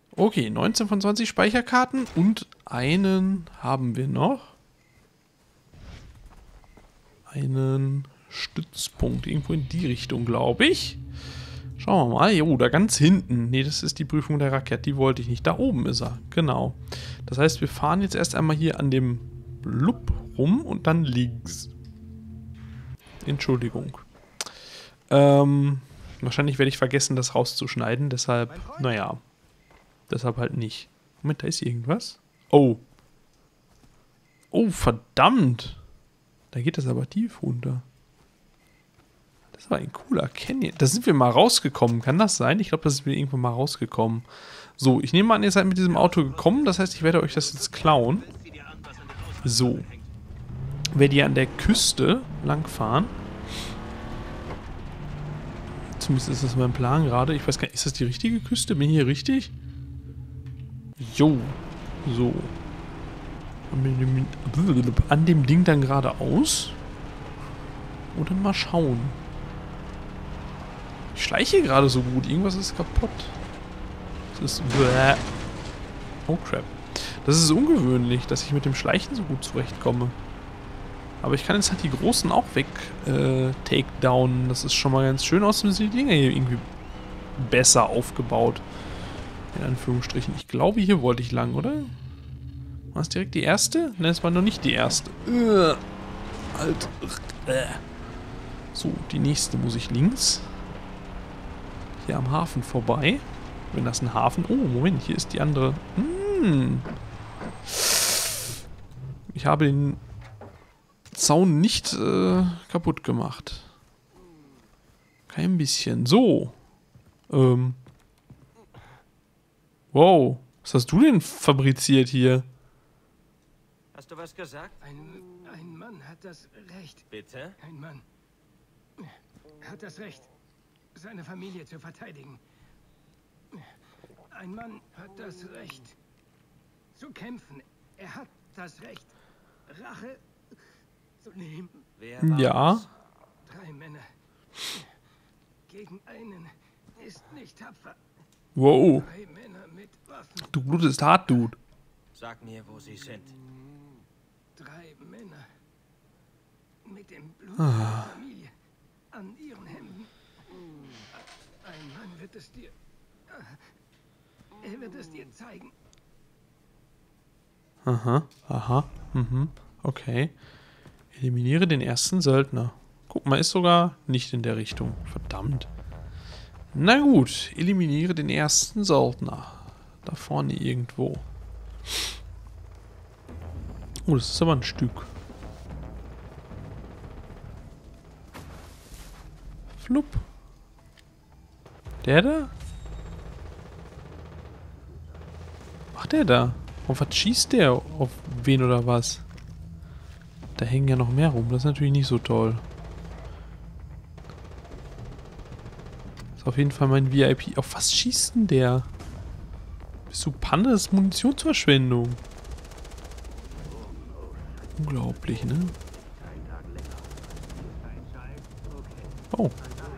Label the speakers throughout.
Speaker 1: Okay, 19 von 20 Speicherkarten und einen haben wir noch. Einen Stützpunkt, irgendwo in die Richtung, glaube ich. Schauen wir mal. Jo, da ganz hinten. Ne, das ist die Prüfung der Rakete, die wollte ich nicht. Da oben ist er, genau. Das heißt, wir fahren jetzt erst einmal hier an dem Blub rum und dann links. Entschuldigung. Wahrscheinlich werde ich vergessen, das rauszuschneiden, deshalb, naja. Deshalb halt nicht. Moment, da ist irgendwas. Oh. Oh, verdammt. Da geht das aber tief runter. Das war ein cooler Canyon. Da sind wir mal rausgekommen. Kann das sein? Ich glaube, da sind wir irgendwann mal rausgekommen. So, ich nehme an, ihr seid mit diesem Auto gekommen. Das heißt, ich werde euch das jetzt klauen. So. Werde ihr an der Küste langfahren. Zumindest ist das mein Plan gerade. Ich weiß gar nicht, ist das die richtige Küste? Bin ich hier richtig? Jo. So. An dem Ding dann geradeaus. Und dann mal schauen. Ich schleiche gerade so gut. Irgendwas ist kaputt. Das ist... Oh crap. Das ist ungewöhnlich, dass ich mit dem Schleichen so gut zurechtkomme. Aber ich kann jetzt halt die Großen auch weg takedownen. Das ist schon mal ganz schön. Außerdem sind die Dinger hier irgendwie besser aufgebaut. In Anführungsstrichen. Ich glaube, hier wollte ich lang, oder? War es direkt die erste? Ne, es war noch nicht die erste. Halt. So, die nächste muss ich links. Hier am Hafen vorbei. Wenn das ein Hafen... Oh, Moment, hier ist die andere. Ich habe den Zaun nicht kaputt gemacht. Kein bisschen. So. Wow. Was hast du denn fabriziert hier?
Speaker 2: Hast du was gesagt?
Speaker 3: Ein Mann hat das Recht.
Speaker 2: Bitte?
Speaker 3: Ein Mann hat das Recht, seine Familie zu verteidigen. Ein Mann hat das Recht, zu kämpfen. Er hat das Recht, Rache zu nehmen.
Speaker 2: Wer war
Speaker 1: Ja.
Speaker 2: das?
Speaker 3: 3 Männer gegen einen ist nicht tapfer.
Speaker 1: Wow.
Speaker 3: 3 Männer mit Waffen.
Speaker 1: Du blutest hart, Dude.
Speaker 2: Sag mir, wo sie sind.
Speaker 3: 3 Männer mit dem Blut der Familie an ihren Händen. Ein Mann wird es dir... Er wird es dir zeigen.
Speaker 1: Aha, aha, okay. Eliminiere den ersten Söldner. Guck mal, ist sogar nicht in der Richtung. Verdammt. Na gut, eliminiere den ersten Söldner. Da vorne irgendwo. Oh, das ist aber ein Stück. Flupp. Der da? Macht der da? Auf was schießt der? Auf wen oder was? Da hängen ja noch mehr rum. Das ist natürlich nicht so toll. Ist auf jeden Fall mein VIP. Auf was schießt denn der? Bist du Panne? Das ist Munitionsverschwendung. Unglaublich, ne? Oh.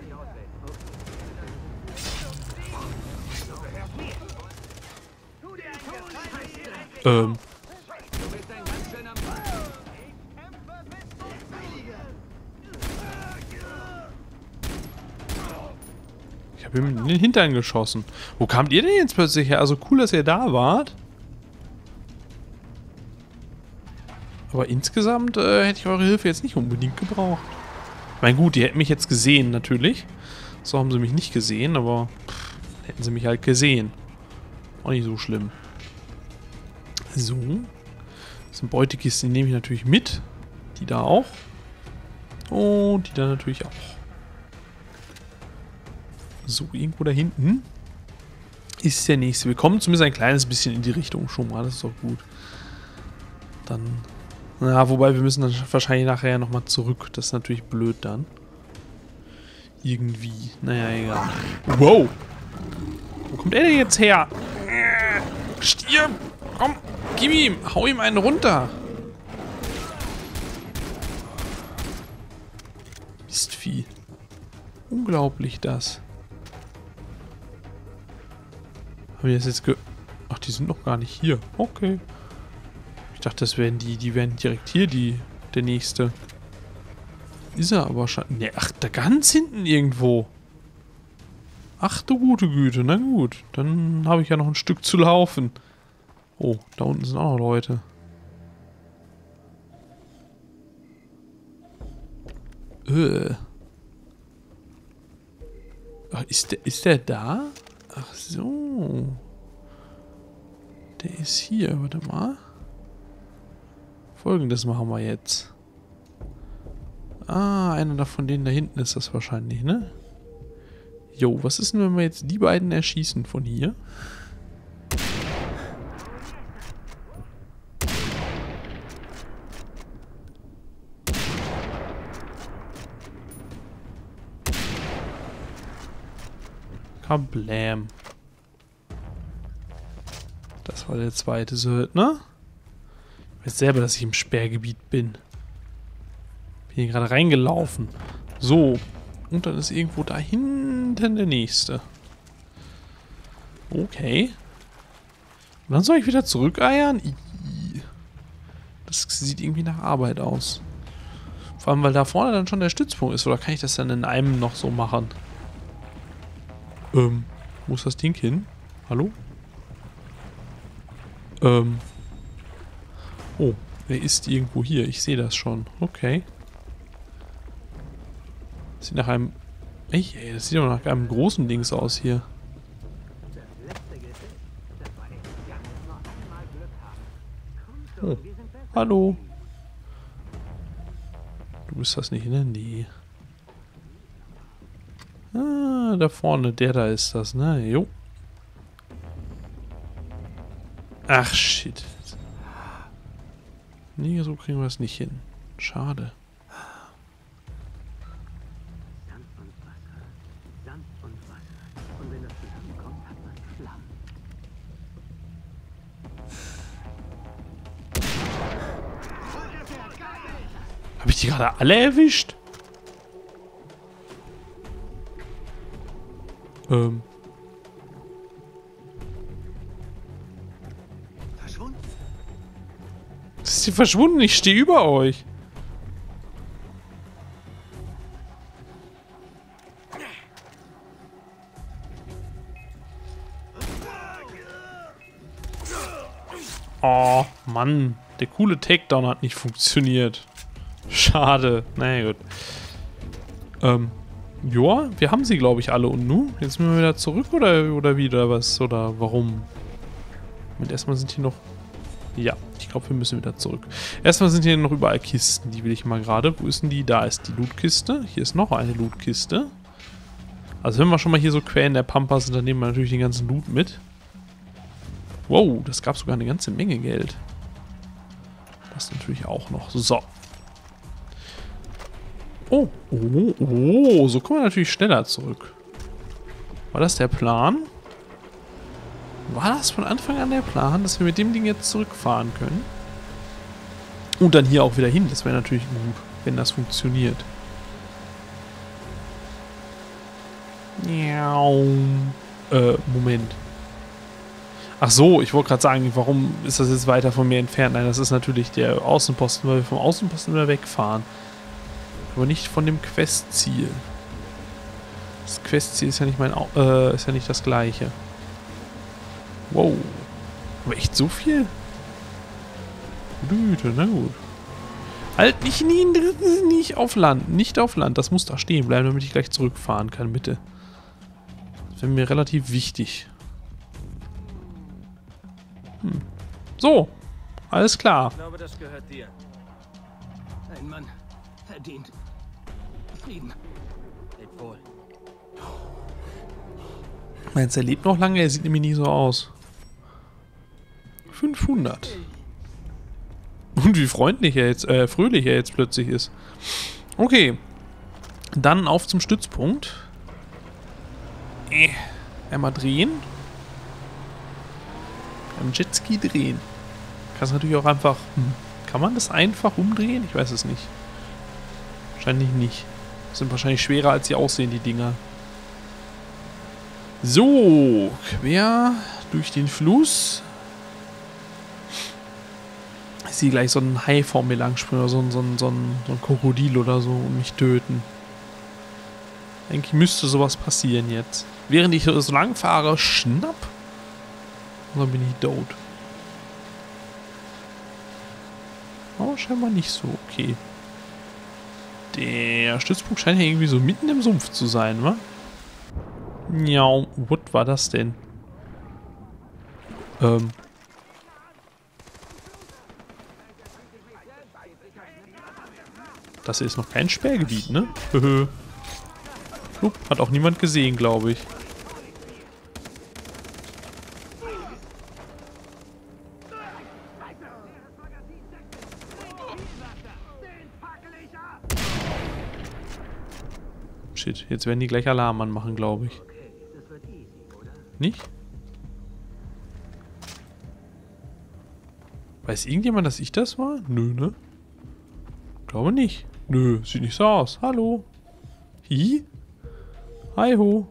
Speaker 1: Ich habe ihm in den Hintern geschossen. Wo kamt ihr denn jetzt plötzlich her? Also cool, dass ihr da wart. Aber insgesamt hätte ich eure Hilfe jetzt nicht unbedingt gebraucht. Ich meine, gut, die hätten mich jetzt gesehen, natürlich. So haben sie mich nicht gesehen, aber hätten sie mich halt gesehen. Auch nicht so schlimm. So. Das sind Beutekisten, die nehme ich natürlich mit. Die da auch. Und die da natürlich auch. So, irgendwo da hinten ist der nächste. Wir kommen zumindest ein kleines bisschen in die Richtung schon mal. Das ist doch gut. Dann... Na, wobei wir müssen dann wahrscheinlich nachher nochmal zurück. Das ist natürlich blöd dann. Irgendwie. Naja, egal. Wow! Wo kommt er denn jetzt her? Stirb! Komm! Gib ihm! Hau ihm einen runter! Mistvieh. Unglaublich das. Haben wir das jetzt Ach, die sind noch gar nicht hier. Okay. Ich dachte, das wären die wären direkt hier, der nächste. Ist er aber schon... Ne, ach, da ganz hinten irgendwo. Ach du gute Güte, na gut. Dann habe ich ja noch ein Stück zu laufen. Oh, da unten sind auch noch Leute. Ach, ist der da? Ach so. Der ist hier, warte mal. Folgendes machen wir jetzt. Ah, einer von denen da hinten ist das wahrscheinlich, ne? Jo, was ist denn, wenn wir jetzt die beiden erschießen von hier? Kablam. Das war der zweite Söldner. Ich weiß selber, dass ich im Sperrgebiet bin. Bin hier gerade reingelaufen. So. Und dann ist irgendwo da hinten der nächste. Okay. Und dann soll ich wieder zurückeiern? Das sieht irgendwie nach Arbeit aus. Vor allem, weil da vorne dann schon der Stützpunkt ist. Oder kann ich das dann in einem noch so machen? Wo ist das Ding hin? Hallo? Oh, er ist irgendwo hier. Ich sehe das schon. Okay. Das sieht nach einem... Ey, das sieht doch nach einem großen Dings aus hier. Oh. Hallo. Du bist das nicht, ne? Nee. Ah, da vorne, der da ist das, ne? Jo. Ach, shit. Nee, so kriegen wir es nicht hin. Schade.
Speaker 4: Sand und Wasser. Sand und Wasser. Und wenn das zusammenkommt, hat man Schlamm.
Speaker 1: Habe ich die gerade alle erwischt?
Speaker 4: Verschwunden?
Speaker 1: Ist die verschwunden? Ich stehe über euch. Oh, Mann. Der coole Takedown hat nicht funktioniert. Schade. Naja, gut. Ja, wir haben sie, glaube ich, alle. Und nun? Jetzt müssen wir wieder zurück oder wieder was? Oder warum? Und erstmal sind hier noch... Ja, ich glaube, wir müssen wieder zurück. Erstmal sind hier noch überall Kisten. Die will ich mal gerade. Wo ist denn die? Da ist die Lootkiste. Hier ist noch eine Lootkiste. Also wenn wir schon mal hier so quer in der Pampa sind, dann nehmen wir natürlich den ganzen Loot mit. Wow, das gab sogar eine ganze Menge Geld. Das natürlich auch noch. So. Oh, so kommen wir natürlich schneller zurück. War das der Plan? War das von Anfang an der Plan, dass wir mit dem Ding jetzt zurückfahren können? Und dann hier auch wieder hin. Das wäre natürlich gut, wenn das funktioniert. Moment. Ach so, ich wollte gerade sagen, warum ist das jetzt weiter von mir entfernt? Nein, das ist natürlich der Außenposten, weil wir vom Außenposten wieder wegfahren. Aber nicht von dem Questziel. Das Questziel ist ja nicht ist ja nicht das gleiche. Wow. Aber echt so viel? Güte, na gut. Halt nicht auf Land. Nicht auf Land. Das muss da stehen bleiben, damit ich gleich zurückfahren kann, bitte. Das wäre mir relativ wichtig. So. Alles klar.
Speaker 2: Ich glaube, das gehört dir.
Speaker 3: Ein Mann verdient Frieden.
Speaker 2: Lebt wohl.
Speaker 1: Meinst du, er lebt noch lange? Er sieht nämlich nie so aus. 500. Und wie freundlich er jetzt, fröhlich er jetzt plötzlich ist. Okay. Dann auf zum Stützpunkt. Einmal drehen. Am Jetski drehen. Kann es natürlich auch einfach... Kann man das einfach umdrehen? Ich weiß es nicht. Wahrscheinlich nicht. Sind wahrscheinlich schwerer, als sie aussehen, die Dinger. So, quer durch den Fluss. Ich sehe gleich so einen Hai vor mir langspringen oder so ein Krokodil oder so und mich töten. Eigentlich müsste sowas passieren jetzt. Während ich so lang fahre, schnapp. Und dann bin ich tot. Aber scheinbar nicht so. Okay. Der Stützpunkt scheint ja irgendwie so mitten im Sumpf zu sein, wa? Ja, was war das denn? Das hier ist noch kein Sperrgebiet, ne? Hat auch niemand gesehen, glaube ich. Shit, jetzt werden die gleich Alarm anmachen, glaube ich. Nicht? Weiß irgendjemand, dass ich das war? Nö, ne? Glaube nicht. Nö, sieht nicht so aus. Hallo. Hi. Hi ho.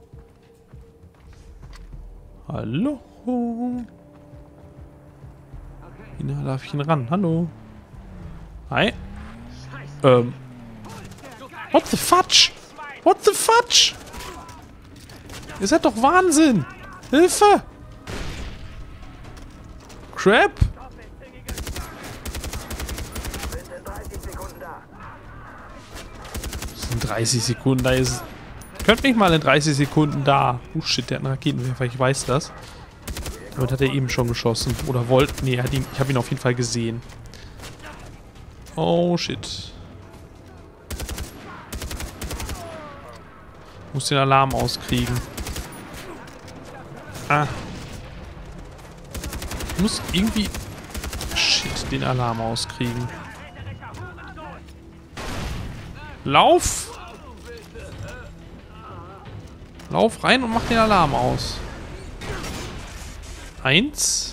Speaker 1: Hallo. Wie nah darf ich ihn ran? Hallo. Hi. What the fudge? What the fudge? Ihr seid doch Wahnsinn. Hilfe. Crap. Das sind 30 Sekunden. Da ist... Könnt mich mal in 30 Sekunden da. Oh shit, der hat einen Raketenwerfer. Ich weiß das. Damit hat er eben schon geschossen. Oder wollte... Nee, ich habe ihn auf jeden Fall gesehen. Oh shit. Muss den Alarm auskriegen. Ah. Ich muss irgendwie... Shit, den Alarm auskriegen. Lauf! Lauf rein und mach den Alarm aus. 1.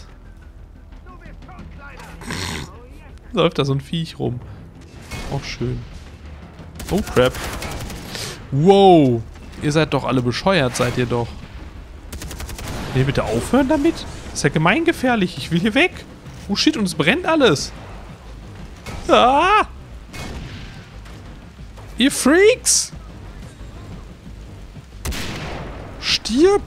Speaker 1: Läuft da so ein Viech rum. Auch schön. Oh, crap. Wow. Ihr seid doch alle bescheuert, seid ihr doch. Könnt ihr bitte aufhören damit? Das ist ja gemeingefährlich. Ich will hier weg. Oh shit, und es brennt alles. Ah! Ihr Freaks! Stirb!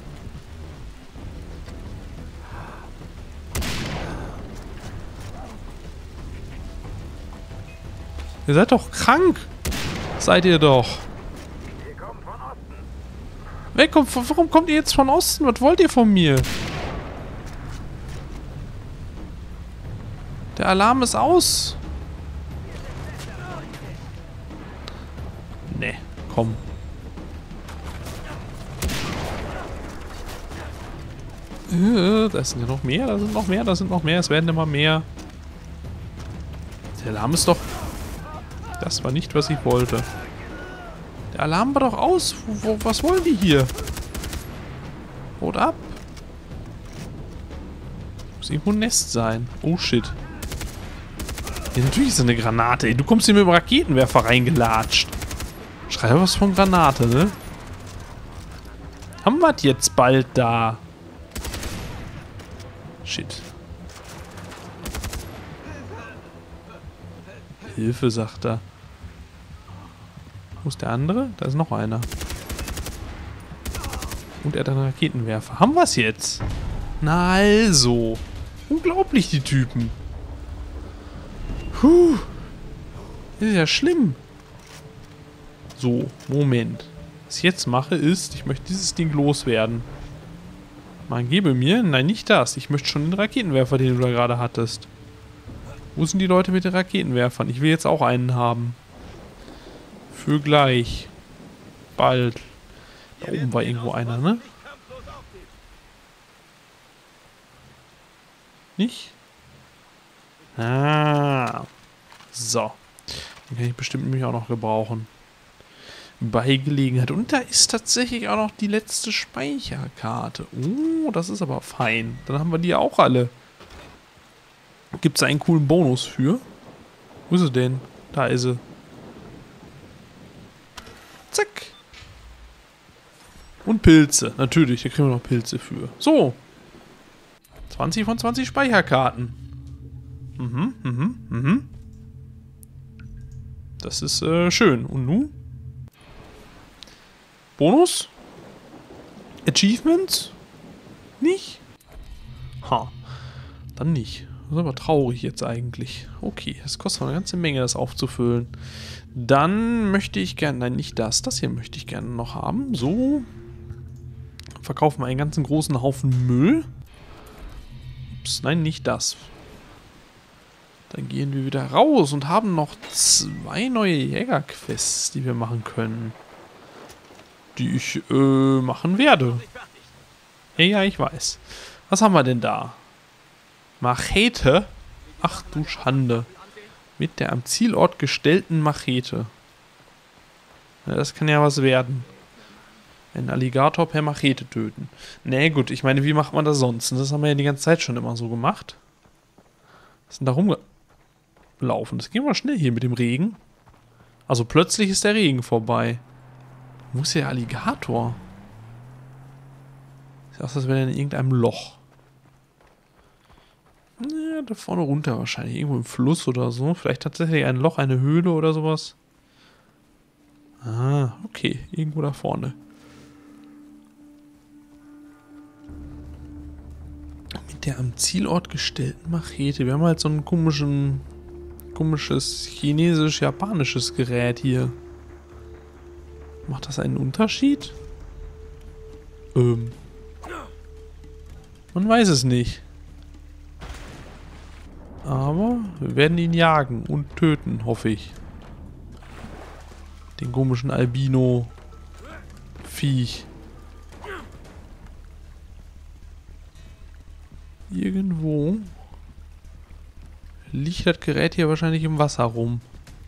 Speaker 1: Ihr seid doch krank! Seid ihr doch! Warum kommt ihr jetzt von Osten? Was wollt ihr von mir? Der Alarm ist aus! Ne, komm. Da sind ja noch mehr, da sind noch mehr, da sind noch mehr. Es werden immer mehr. Der Alarm ist doch... Das war nicht, was ich wollte. Der Alarm war doch aus. Was wollen die hier? Haut ab. Muss irgendwo ein Nest sein. Oh shit. Ja, natürlich ist das eine Granate. Ey, du kommst hier mit dem Raketenwerfer reingelatscht. Schrei was von Granate, ne? Haben wir das jetzt bald da? Shit. Hilfe, sagt er. Wo ist der andere? Da ist noch einer. Und er hat einen Raketenwerfer. Haben wir es jetzt? Na also. Unglaublich, die Typen. Puh. Das ist ja schlimm. So, Moment. Was ich jetzt mache ist, ich möchte dieses Ding loswerden. Man gebe mir... Nein, nicht das. Ich möchte schon den Raketenwerfer, den du da gerade hattest. Wo sind die Leute mit den Raketenwerfern? Ich will jetzt auch einen haben. Für gleich. Bald. Da oben war irgendwo einer, ne? Nicht? Ah. So. Den kann ich bestimmt nämlich auch noch gebrauchen. Bei Gelegenheit. Und da ist tatsächlich auch noch die letzte Speicherkarte. Oh, das ist aber fein. Dann haben wir die auch alle. Gibt es einen coolen Bonus für? Wo ist sie denn? Da ist sie. Zack. Und Pilze. Natürlich, da kriegen wir noch Pilze für. So, 20 von 20 Speicherkarten. Das ist schön. Und nun? Bonus? Achievements? Nicht? Ha. Dann nicht. Das ist aber traurig jetzt eigentlich. Okay, das kostet eine ganze Menge, das aufzufüllen. Dann möchte ich gerne... Nein, nicht das. Das hier möchte ich gerne noch haben. So. Verkaufen wir einen ganzen großen Haufen Müll. Ups, nein, nicht das. Dann gehen wir wieder raus und haben noch 2 neue Jägerquests, die wir machen können. Die ich machen werde. Ja, ich weiß. Was haben wir denn da? Machete? Ach du Schande. Mit der am Zielort gestellten Machete. Ja, das kann ja was werden. Einen Alligator per Machete töten. Nee, gut, ich meine, wie macht man das sonst? Das haben wir ja die ganze Zeit schon immer so gemacht. Was ist denn da rumgelaufen? Das ging mal schnell hier mit dem Regen. Also plötzlich ist der Regen vorbei. Wo ist der Alligator? Sieht aus, als wäre er in irgendeinem Loch. Ja, da vorne runter wahrscheinlich. Irgendwo im Fluss oder so. Vielleicht tatsächlich ein Loch, eine Höhle oder sowas. Ah, okay. Irgendwo da vorne. Mit der am Zielort gestellten Machete. Wir haben halt so ein komisches chinesisch-japanisches Gerät hier. Macht das einen Unterschied? Man weiß es nicht. Aber wir werden ihn jagen und töten, hoffe ich. Den komischen Albino-Viech. Irgendwo liegt das Gerät hier wahrscheinlich im Wasser rum.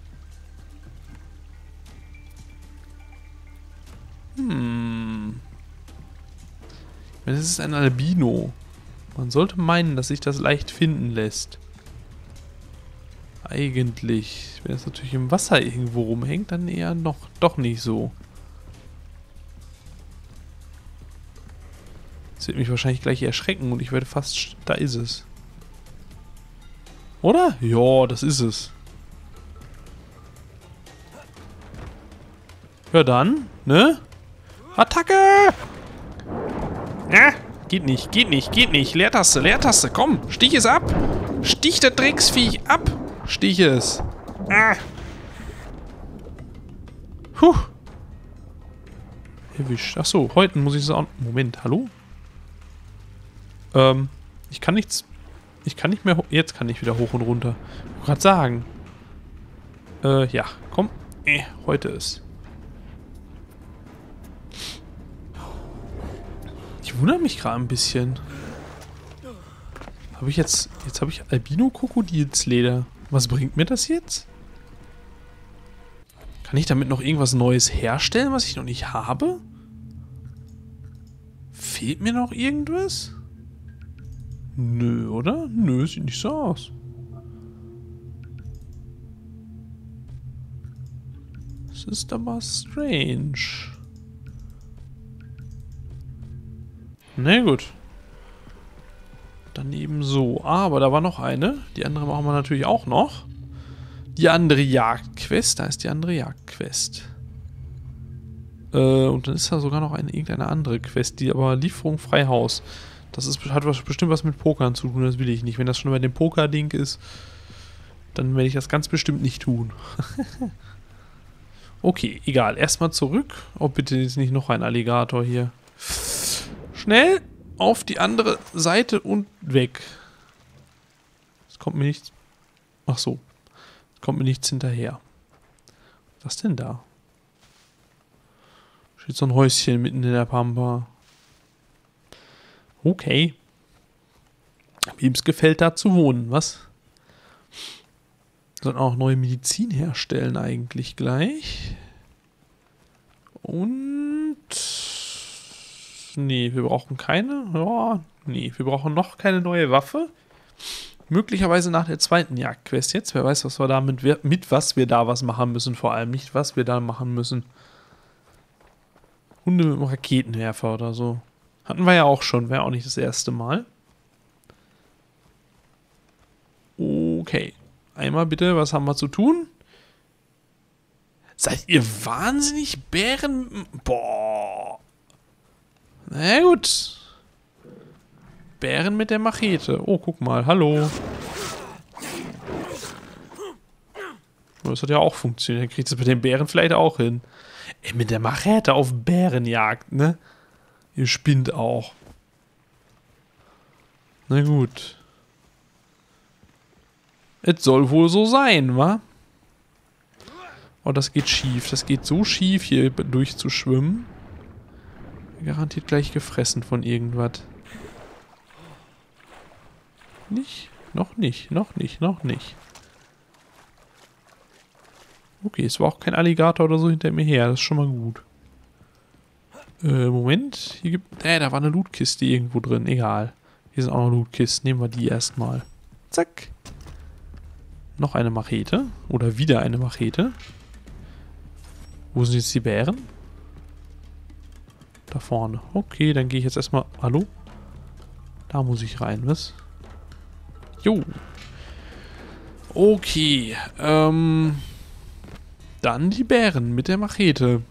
Speaker 1: Es ist ein Albino. Man sollte meinen, dass sich das leicht finden lässt. Eigentlich. Wenn es natürlich im Wasser irgendwo rumhängt, dann eher noch doch nicht so. Das wird mich wahrscheinlich gleich erschrecken und ich werde fast... Da ist es. Oder? Ja, das ist es. Ja dann, ne? Attacke! Ja, geht nicht, geht nicht, geht nicht. Leertaste, Leertaste, komm, stich es ab! Stich der Drecksviech ab! Stich es! Ah. Puh! Erwischt. Achso, heute muss ich es auch... Moment, hallo? Ich kann nichts... Ich kann nicht mehr... Jetzt kann ich wieder hoch und runter. Ich wollte gerade sagen. Ja, komm. Heute ist... Ich wundere mich gerade ein bisschen. Habe ich jetzt... Jetzt habe ich Albino-Krokodilsleder. Was bringt mir das jetzt? Kann ich damit noch irgendwas Neues herstellen, was ich noch nicht habe? Fehlt mir noch irgendwas? Nö, oder? Nö, sieht nicht so aus. Das ist aber strange. Na gut. Dann eben so. Aber da war noch eine. Die andere machen wir natürlich auch noch. Die andere Jagdquest. Da ist die andere Jagdquest. Und dann ist da sogar noch irgendeine andere Quest. Die aber Lieferung Freihaus. Das hat bestimmt was mit Pokern zu tun. Das will ich nicht. Wenn das schon bei dem Poker-Ding ist, dann werde ich das ganz bestimmt nicht tun. Okay, egal. Erstmal zurück. Oh, bitte jetzt nicht noch ein Alligator hier. Schnell auf die andere Seite und weg. Es kommt mir nichts... Ach so. Es kommt mir nichts hinterher. Was denn da? Steht so ein Häuschen mitten in der Pampa. Okay. Wem es gefällt, da zu wohnen, was? Sollen auch neue Medizin herstellen eigentlich gleich. Und... Nee, wir brauchen keine. Ja, nee, wir brauchen noch keine neue Waffe. Möglicherweise nach der zweiten Jagdquest jetzt. Wer weiß, was wir da mit was wir da was machen müssen. Vor allem nicht, was wir da machen müssen. Hunde mit einem Raketenwerfer oder so. Hatten wir ja auch schon. Wäre auch nicht das erste Mal. Okay. Einmal bitte, was haben wir zu tun? Seid ihr wahnsinnig Bären? Boah. Na gut. Bären mit der Machete. Oh, guck mal. Hallo. Das hat ja auch funktioniert. Dann kriegt es mit den Bären vielleicht auch hin. Ey, mit der Machete auf Bärenjagd, ne? Ihr spinnt auch. Na gut. Es soll wohl so sein, wa? Oh, das geht schief. Das geht so schief, hier durchzuschwimmen. Garantiert gleich gefressen von irgendwas. Nicht? Noch nicht. Noch nicht. Noch nicht. Okay, es war auch kein Alligator oder so hinter mir her. Das ist schon mal gut. Moment. Hier gibt... da war eine Lootkiste irgendwo drin. Egal. Hier sind auch noch Lootkisten. Nehmen wir die erstmal. Zack. Noch eine Machete. Oder wieder eine Machete. Wo sind jetzt die Bären? Da vorne. Okay, dann gehe ich jetzt erstmal... Hallo? Da muss ich rein, was? Jo. Okay. Dann die Bären mit der Machete.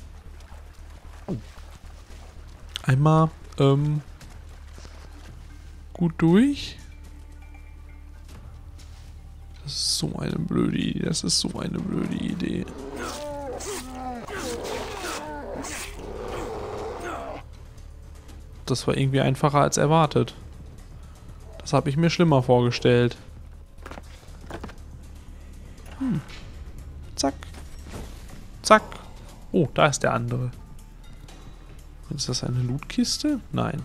Speaker 1: Einmal, gut durch. Das ist so eine blöde Idee. Das ist so eine blöde Idee. Das war irgendwie einfacher als erwartet. Das habe ich mir schlimmer vorgestellt. Zack. Zack. Oh, da ist der andere. Ist das eine Lootkiste? Nein.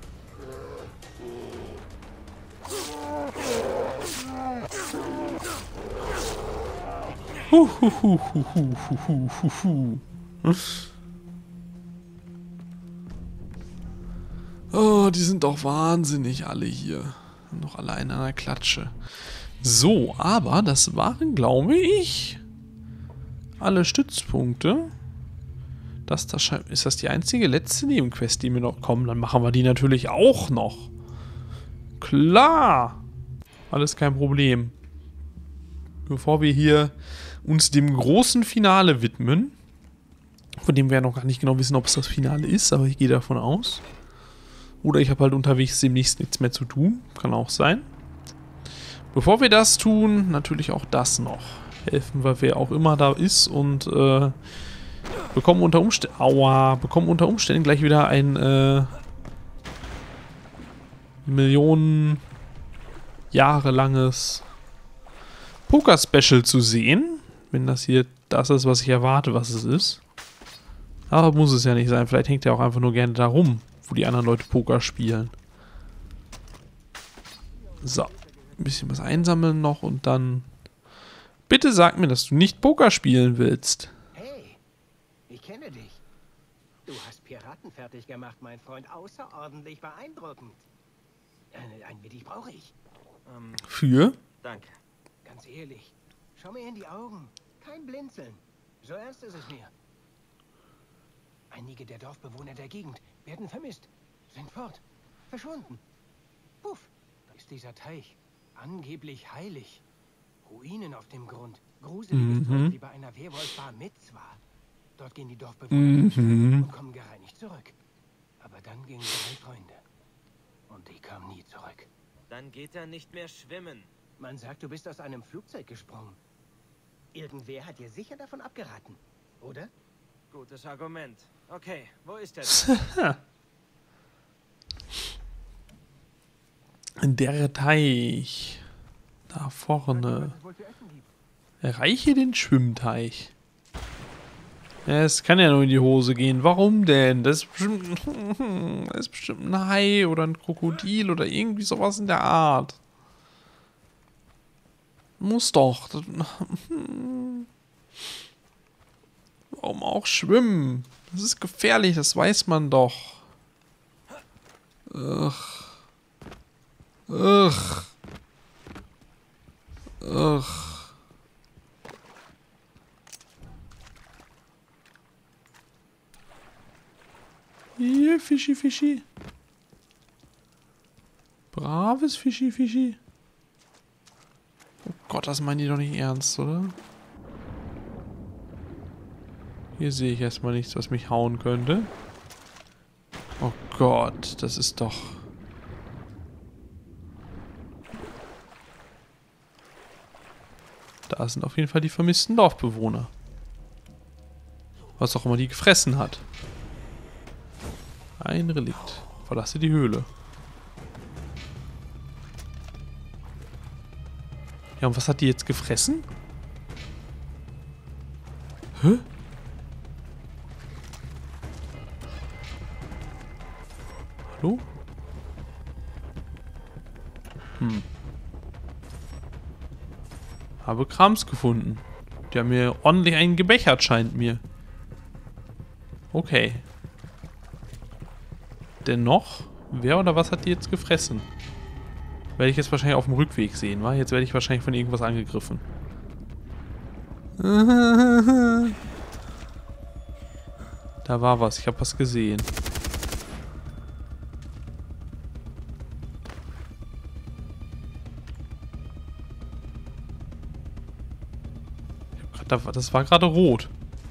Speaker 1: Oh, die sind doch wahnsinnig alle hier. Noch alle in einer Klatsche. So, aber das waren, glaube ich, alle Stützpunkte. Ist das die einzige letzte Nebenquest, die mir noch kommen? Dann machen wir die natürlich auch noch. Klar. Alles kein Problem. Bevor wir hier uns dem großen Finale widmen, von dem wir ja noch gar nicht genau wissen, ob es das Finale ist, aber ich gehe davon aus. Oder ich habe halt unterwegs demnächst nichts mehr zu tun. Kann auch sein. Bevor wir das tun, natürlich auch das noch. Helfen wir, wer auch immer da ist und bekommen unter Umständen gleich wieder ein Millionen Jahre langes Poker-Special zu sehen. Wenn das hier das ist, was ich erwarte, was es ist. Aber muss es ja nicht sein. Vielleicht hängt er auch einfach nur gerne da rum, wo die anderen Leute Poker spielen. So. Ein bisschen was einsammeln noch und dann... Bitte sag mir, dass du nicht Poker spielen willst.
Speaker 3: Hey, ich kenne dich. Du hast Piraten fertig gemacht, mein Freund. Außerordentlich beeindruckend. Ein wenig brauche ich.
Speaker 1: Für?
Speaker 2: Danke.
Speaker 3: Ganz ehrlich, schau mir in die Augen. Kein Blinzeln. So ernst ist es mir. Einige der Dorfbewohner der Gegend werden vermisst. Sind fort. Verschwunden. Puff. Da ist dieser Teich. Angeblich heilig. Ruinen auf dem Grund. Gruseliges Zeug wie bei einer Werwolf-Bar Mitzwa. Dort gehen die Dorfbewohner und kommen gereinigt zurück. Aber dann gingen 3 Freunde. Und die kamen nie zurück.
Speaker 2: Dann geht er nicht mehr schwimmen.
Speaker 3: Man sagt, du bist aus einem Flugzeug gesprungen. Irgendwer hat dir sicher davon abgeraten, oder?
Speaker 2: Gutes Argument. Okay, wo ist er denn?
Speaker 1: Der Teich. Da vorne. Erreiche den Schwimmteich. Ja, es kann ja nur in die Hose gehen. Warum denn? Das ist bestimmt ein Hai oder ein Krokodil oder irgendwie sowas in der Art. Muss doch. Warum auch schwimmen? Das ist gefährlich, das weiß man doch. Ugh. Ugh. Ugh. Hier, Fischi, Fischi. Braves Fischi, Fischi. Oh Gott, das meinen die doch nicht ernst, oder? Hier sehe ich erstmal nichts, was mich hauen könnte. Oh Gott, das ist doch... Da sind auf jeden Fall die vermissten Dorfbewohner. Was auch immer die gefressen hat. Ein Relikt. Verlasse die Höhle. Ja, und was hat die jetzt gefressen? Hä? Hallo? Habe Krams gefunden. Die haben mir ordentlich einen gebechert, scheint mir. Okay. Dennoch, wer oder was hat die jetzt gefressen? Werde ich jetzt wahrscheinlich auf dem Rückweg sehen, wa? Jetzt werde ich wahrscheinlich von irgendwas angegriffen. Da war was, ich habe was gesehen. Das war gerade rot.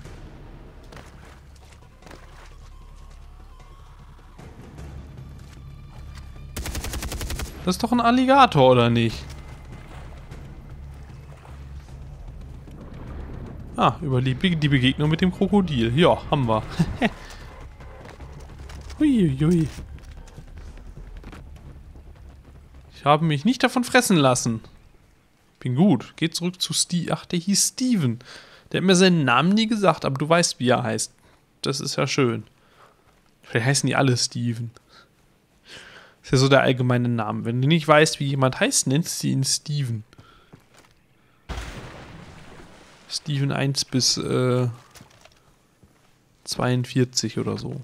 Speaker 1: Das ist doch ein Alligator, oder nicht? Ah, überlebt die Begegnung mit dem Krokodil. Ja, haben wir. Huiuiui. Ich habe mich nicht davon fressen lassen. Bin gut. Geht zurück zu Steve. Ach, der hieß Steven. Der hat mir seinen Namen nie gesagt, aber du weißt, wie er heißt. Das ist ja schön. Vielleicht heißen die alle Steven. Das ist ja so der allgemeine Name. Wenn du nicht weißt, wie jemand heißt, nennst du ihn Steven. Steven 1 bis 42 oder so.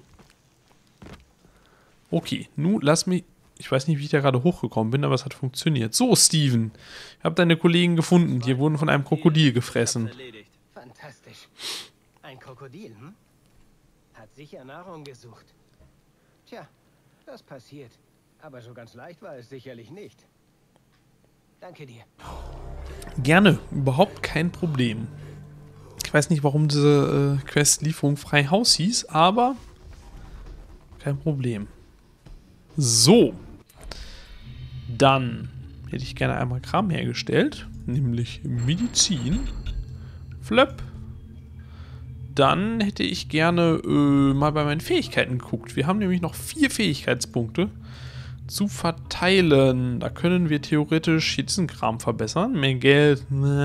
Speaker 1: Okay, nun lass mich... Ich weiß nicht, wie ich da gerade hochgekommen bin, aber es hat funktioniert. So, Steven. Ich habe deine Kollegen gefunden. Die wurden von einem Krokodil gefressen.
Speaker 3: Fantastisch. Ein Krokodil, hm? Hat sicher Nahrung gesucht. Tja, das passiert. Aber so ganz leicht war es sicherlich nicht. Danke dir.
Speaker 1: Gerne. Überhaupt kein Problem. Ich weiß nicht, warum diese Quest-Lieferung frei Haus hieß, aber kein Problem. So. Dann hätte ich gerne einmal Kram hergestellt, nämlich Medizin. Flöpp. Dann hätte ich gerne mal bei meinen Fähigkeiten geguckt. Wir haben nämlich noch 4 Fähigkeitspunkte zu verteilen. Da können wir theoretisch hier diesen Kram verbessern. Mehr Geld.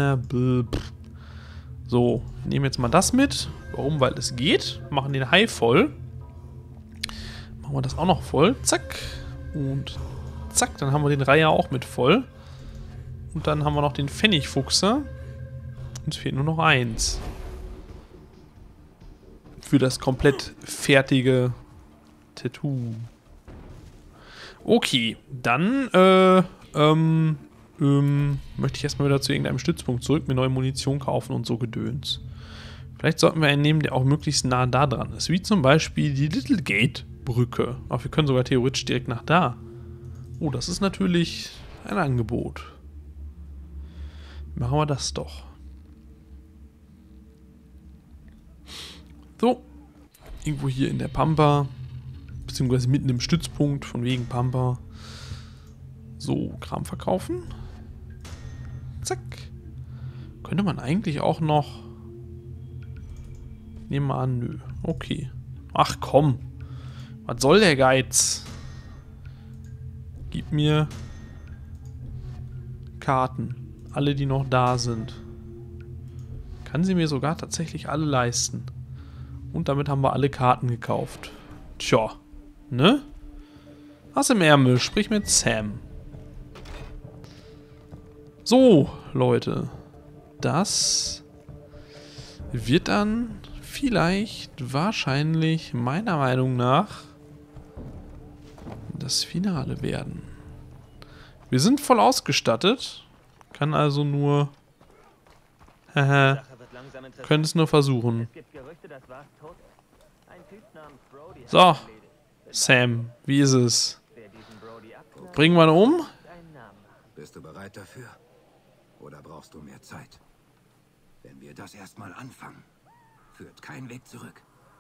Speaker 1: So, wir nehmen jetzt mal das mit. Warum? Weil es geht. Machen den Hai voll. Machen wir das auch noch voll. Zack. Und zack, dann haben wir den Reiher auch mit voll. Und dann haben wir noch den Pfennigfuchser. Uns fehlt nur noch 1. Für das komplett fertige Tattoo. Okay, dann möchte ich erstmal wieder zu irgendeinem Stützpunkt zurück, mir neue Munition kaufen und so Gedöns. Vielleicht sollten wir einen nehmen, der auch möglichst nah da dran ist. Wie zum Beispiel die Little Gate Brücke. Aber wir können sogar theoretisch direkt nach da. Oh, das ist natürlich ein Angebot. Machen wir das doch. So. Irgendwo hier in der Pampa. Beziehungsweise mitten im Stützpunkt, von wegen Pampa. So, Kram verkaufen. Zack. Könnte man eigentlich auch noch... Nehmen wir an, nö. Okay. Ach komm. Was soll der Geiz? Gib mir Karten. Alle, die noch da sind. Kann sie mir sogar tatsächlich alle leisten. Und damit haben wir alle Karten gekauft. Tja. Ne? Was im Ärmel? Sprich mit Sam. So, Leute. Das wird dann vielleicht, wahrscheinlich, meiner Meinung nach, das Finale werden. Wir sind voll ausgestattet. Kann also nur... können es nur versuchen. So. Sam, wie ist es? Bringen wir ihn um?
Speaker 5: Bist du bereit dafür? Oder brauchst du mehr Zeit? Wenn wir das erstmal anfangen, führt kein Weg zurück.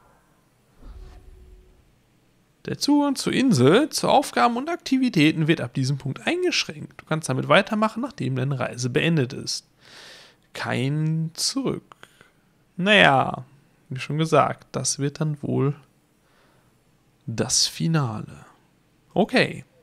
Speaker 1: Der Zugang zur Insel, zu Aufgaben und Aktivitäten wird ab diesem Punkt eingeschränkt. Du kannst damit weitermachen, nachdem deine Reise beendet ist. Kein Zurück. Naja, wie schon gesagt, das wird dann wohl das Finale. Okay.